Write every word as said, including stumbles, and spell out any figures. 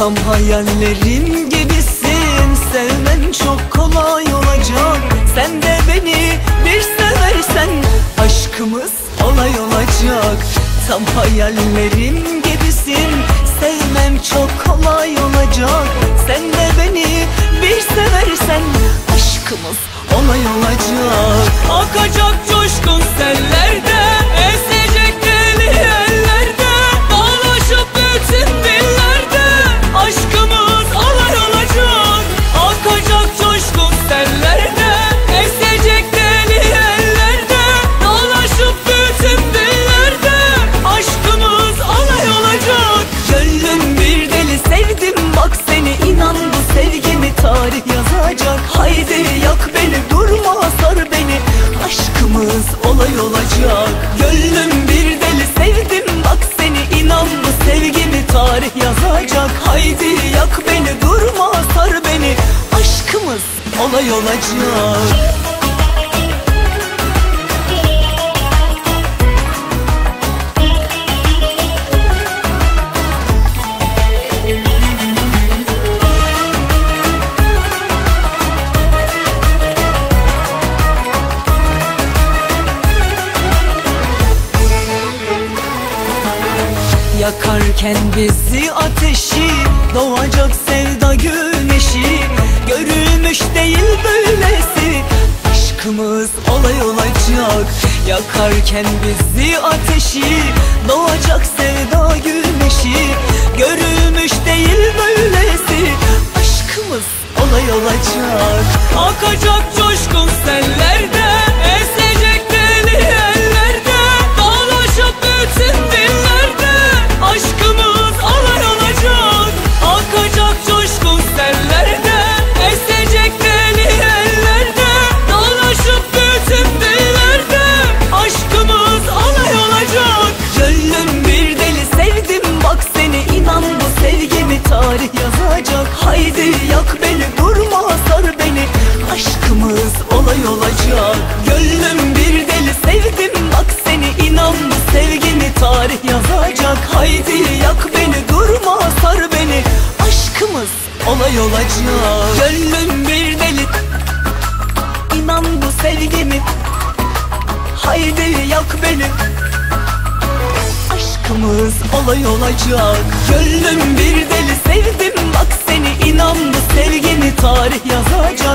Tam hayallerim gibisin, sevmen çok kolay olacak. Sen de beni bir seversen aşkımız olay olacak. Tam hayallerim gibisin, sevmem çok kolay olacak. Sen de beni bir seversen aşkımız olay olacak. Akacak coşkun sellerde, esecek deli ellerde, dolaşıp bütün dillerde aşkımız olay olacak. Akacak coşkun sellerde, esecek deli ellerde, dolaşıp bütün dillerde aşkımız olay olacak. Gönlüm bir deli sevdim bak seni, inan bu sevgimi tarih yazacak. Haydi yak beni, durma sar beni, aşkımız olay olacak. Gönlüm bir deli sevdim bak seni, inan bu sevgimi tarih yazacak. Haydi yak beni, durma sar beni, aşkımız olay olacak. Yakarken bizi ateşi, doğacak sevda güneşi, görülmüş değil böylesi, aşkımız olay olacak. Yakarken bizi ateşi, doğacak sevda güneşi, görülmüş değil böylesi, aşkımız olay olacak. Akacak coşkun sellerde, esecek deli ellerde, dolaşıp bütün dillerde aşkımız olay olacak. Akacak coşkun sellerde, esecek deli ellerde, dolaşıp bütün dillerde aşkımız olay olacak. Gönlüm bir deli sevdim bak seni, inan bu sevgimi tarih yazacak. Haydi yak beni, durma sar beni, aşkımız olay olacak. Gönlüm bir deli sevdim bak seni, inan bu sevgimi tarih yazacak. Haydi yak beni, durma sar beni, aşkımız olay olacak. Gönlüm bir deli, inan bu sevgimi, haydi yak beni, aşkımız olay olacak. Gönlüm bir deli sevdim bak seni, inan bu sevgimi tarih yazacak.